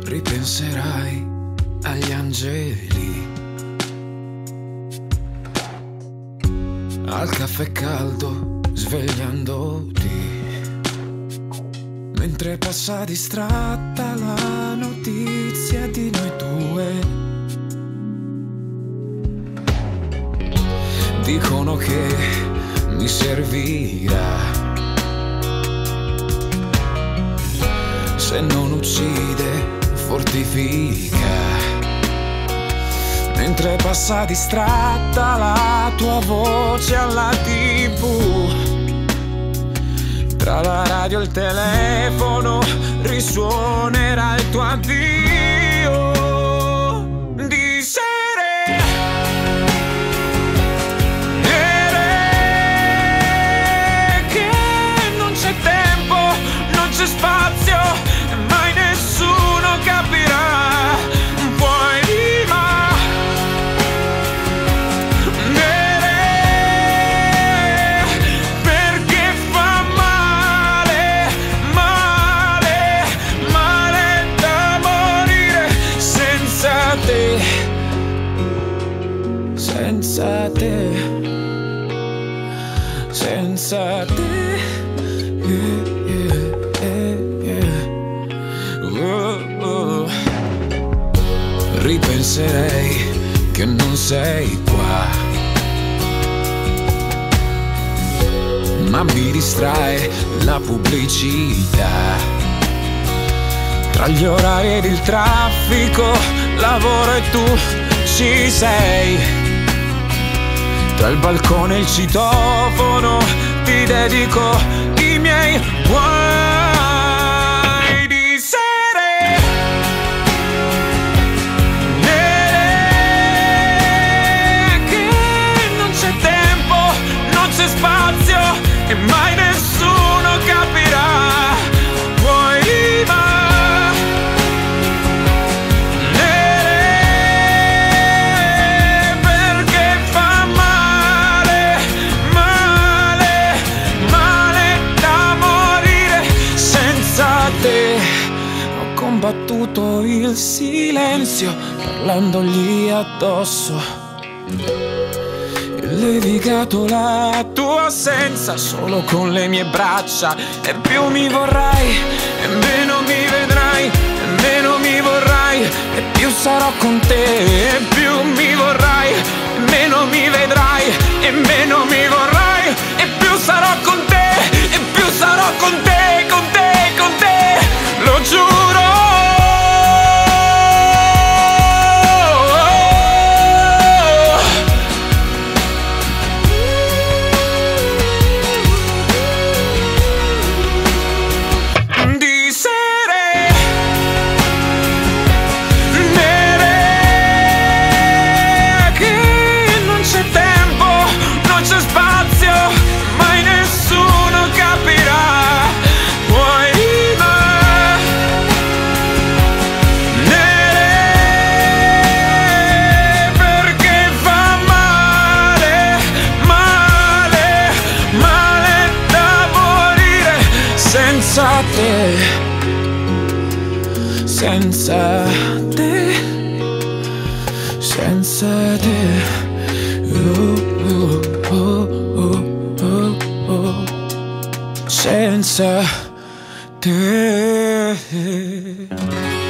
ripenserai agli angeli, al caffè caldo svegliandoti, mentre passa distratta la notizia di noi due. Dicono che mi servirà, se non uccide fortifica, mentre passa distratta la tua voce alla TV. Tra la radio e il telefono risuonerà il tuo addio di sere. Nere che non c'è tempo, non c'è spazio, e mai nessuno capirà. Poi ma nere perché fa male, male, male da morire senza te, senza te, senza te. Ripenserei che non sei qua, ma mi distrae la pubblicità. Tra gli orari ed il traffico, lavoro e tu ci sei. Tra il balcone e il citofono ti dedico i miei guai di sere. Nere che non c'è tempo, non c'è spazio, e mai nessuno capirà. Poi va nere perché fa male, male, male da morire senza te. Ho combattuto il silenzio parlandogli addosso, levigato la tua assenza solo con le mie braccia. E più mi vorrai e meno mi vedrai, e meno mi vorrai e più sarò con te. E più mi vorrai e meno mi vedrai, e meno mi vorrai e più sarò con te. E più sarò con te, con te, con te, lo giuro. Senza te, senza te, senza te, senza te.